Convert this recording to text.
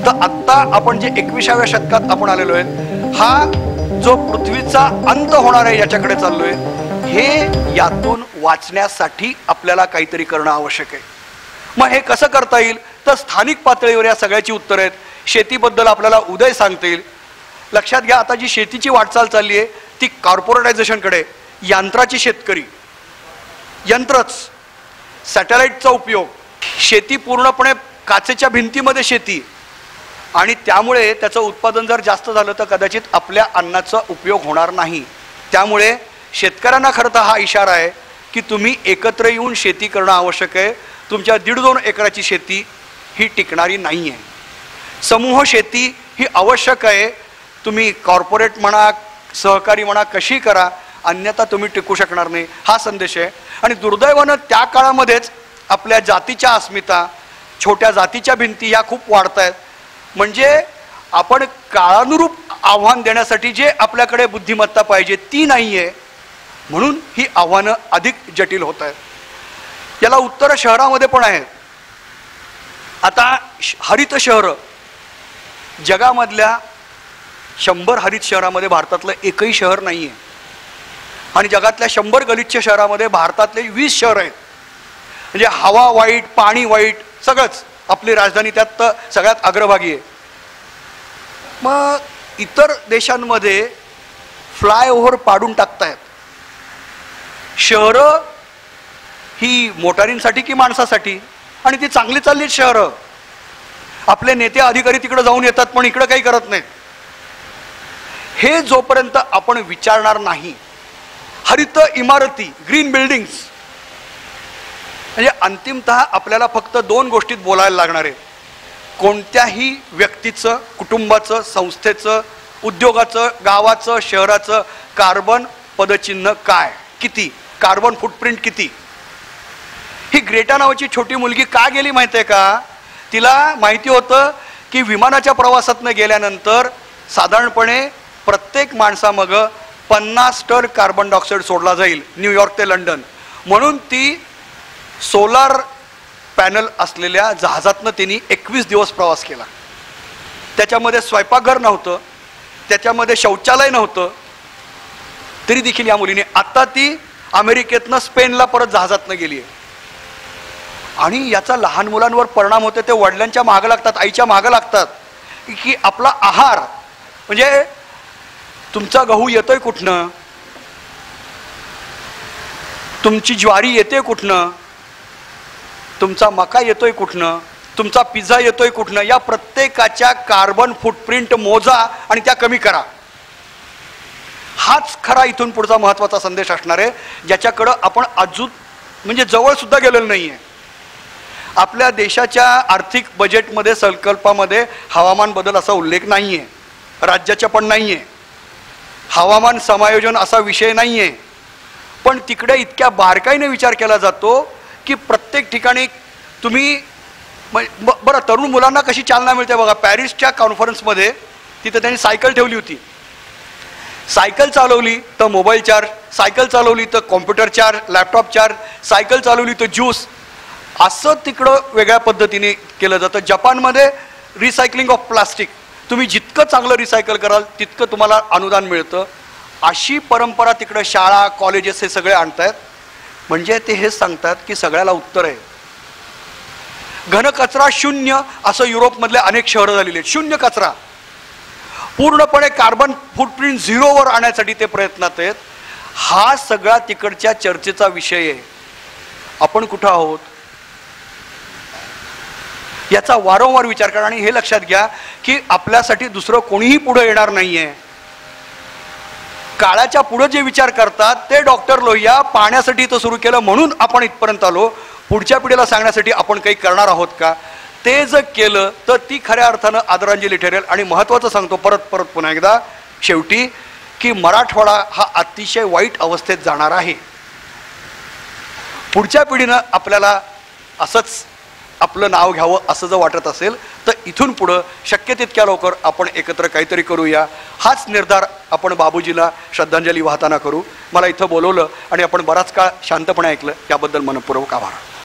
तर आत्ता आपण जे 21व्या शतकात आपण आलेलो आहे, हा जो पृथ्वीचा अंत होणार आहे याच्याकडे चाललोय, हे यातून वाचण्यासाठी आपल्याला काहीतरी करणं आवश्यक आहे. मग हे कसं करता येईल? तर स्थानिक पातळीवर या सगळ्याची उत्तरं आहेत. शेतीबद्दल आपल्याला उदय सांगता येईल. लक्षात घ्या, आता जी शेतीची वाटचाल चालली आहे ती कॉर्पोरेटायझेशनकडे, यंत्राची शेतकरी, यंत्रच, सॅटेलाइटचा उपयोग, शेती पूर्णपणे काचेच्या भिंतीमध्ये शेती, आणि त्यामुळे त्याचं उत्पादन जर जास्त झालं तर कदाचित आपल्या अन्नाचा उपयोग होणार नाही. त्यामुळे शेतकऱ्यांना खरं तर हा इशारा आहे की तुम्ही एकत्र येऊन शेती करणं आवश्यक आहे. तुमच्या 1.5-2 एकराची शेती ही टिकणारी नाही आहे. समूह शेती ही आवश्यक आहे. तुम्ही कॉर्पोरेट म्हणा, सहकारी म्हणा, कशी करा, अन्यथा तुम्ही टिकू शकणार नाही, हा संदेश आहे. आणि दुर्दैवानं त्या काळामध्येच आपल्या जातीच्या अस्मिता, छोट्या जातीच्या भिंती ह्या खूप वाढत आहेत. म्हणजे आपण काळानुरूप आव्हान देण्यासाठी जे आपल्याकडे बुद्धिमत्ता पाहिजे ती नाही आहे, म्हणून ही आव्हानं अधिक जटिल होत आहेत. याला उत्तर शहरामध्ये पण आहेत. आता हरित शहरं, जगामधल्या 100 हरित शहरामध्ये भारतातलं एकही शहर नाही आहे, आणि जगातल्या 100 गलिच्छ शहरामध्ये भारतातले 20 शहर आहेत. म्हणजे हवा वाईट, पाणी वाईट, सगळंच. आपली राजधानी त्यात तर सगळ्यात अग्रभागी आहे. मग इतर देशांमध्ये फ्लायओव्हर पाडून टाकतायत. शहरं ही मोटारींसाठी की माणसासाठी? आणि ती चांगली चालली शहरं. आपले नेते अधिकारी तिकडे जाऊन येतात पण इकडे काही करत नाहीत. हे जोपर्यंत आपण विचारणार नाही, हरित इमारती, ग्रीन बिल्डिंग्स, म्हणजे अंतिमतः आपल्याला फक्त 2 गोष्टीत बोलायला लागणार आहे. कोणत्याही व्यक्तीचं, कुटुंबाचं, संस्थेचं, उद्योगाचं, गावाचं, शहराचं कार्बन पदचिन्ह काय, किती, कार्बन फुटप्रिंट किती. ही ग्रेटा नावाची छोटी मुलगी का गेली माहिती आहे का? तिला माहिती होतं की विमानाच्या प्रवासातनं गेल्यानंतर साधारणपणे प्रत्येक माणसामागं 50 टन कार्बन डायऑक्साईड सोडला जाईल, न्यूयॉर्क ते लंडन. म्हणून ती सोलार पॅनल असलेल्या जहाजातनं तिने 21 दिवस प्रवास केला. त्याच्यामध्ये स्वयंपाकघर नव्हतं, त्याच्यामध्ये शौचालय नव्हतं, तरी देखील या मुलीने, आता ती अमेरिकेतनं स्पेनला परत जहाजातनं गेली आहे. आणि याचा लहान मुलांवर परिणाम होते. ते वडिलांच्या मागं लागतात, आईच्या मागं लागतात की आपला आहार, म्हणजे तुमचा गहू येतोय कुठनं, तुमची ज्वारी येते कुठनं, तुमचा मका येतोय कुठनं, तुमचा पिझ्झा येतोय कुठनं, या प्रत्येकाच्या कार्बन फुटप्रिंट मोजा आणि त्या कमी करा. हाच खरा इथून पुढचा महत्त्वाचा संदेश असणार आहे, ज्याच्याकडं आपण अजून म्हणजे जवळ सुद्धा गेलेलं नाही आहे. आपल्या देशाच्या आर्थिक बजेटमध्ये, संकल्पामध्ये हवामान बदल असा उल्लेख नाही आहे, राज्याच्या पण नाही आहे. हवामान समायोजन असा विषय नाही आहे. पण तिकडे इतक्या बारकाईने विचार केला जातो की प्रत्येक ठिकाणी तुम्ही, बरं तरुण मुलांना कशी चालना मिळते बघा. पॅरिसच्या कॉन्फरन्समध्ये तिथं त्यांनी सायकल ठेवली होती. सायकल चालवली तर मोबाईल चार्ज, सायकल चालवली तर computer charge, laptop charge, cycle चालवली तर ज्यूस, असं तिकडं वेगळ्या पद्धतीने केलं जातं. जपानमध्ये रिसायकलिंग ऑफ प्लास्टिक, तुम्ही जितकं चांगलं रिसायकल कराल तितकं तुम्हाला अनुदान मिळतं. अशी परंपरा तिकडं शाळा, कॉलेजेस हे सगळे आणतायत. म्हणजे ते हेच सांगतात की सगळ्याला उत्तर आहे. घनकचरा शून्य असं युरोपमधले अनेक शहरं झालेली आहेत. शून्य कचरा, पूर्णपणे कार्बन फुटप्रिंट 0वर आणण्यासाठी ते प्रयत्नात आहेत. हा सगळा तिकडच्या चर्चेचा विषय आहे. आपण कुठं आहोत याचा वारंवार विचार करा. आणि हे लक्षात घ्या की आपल्यासाठी दुसरं कोणीही पुढे येणार नाहीये. काळाच्या पुढे जे विचार करतात ते डॉक्टर लोहिया पाहण्यासाठी इथं सुरू केलं, म्हणून आपण इथपर्यंत आलो. पुढच्या पिढीला सांगण्यासाठी आपण काही करणार आहोत का? ते जर केलं तर ती खऱ्या अर्थानं आदरांजली ठरेल. आणि महत्त्वाचं सांगतो परत पुन्हा एकदा शेवटी की मराठवाडा हा अतिशय वाईट अवस्थेत जाणार आहे. पुढच्या पिढीनं आपल्याला असंच आपलं नाव घ्यावं असं जर वाटत असेल तर इथून पुढं शक्य तितक्या लवकर आपण एकत्र काहीतरी करूया. हाच निर्धार आपण बाबूजीला श्रद्धांजली वाहताना करू. मला इथं बोलवलं आणि आपण बराच काळ शांतपणे ऐकलं, याबद्दल मनपूर्वक आभार.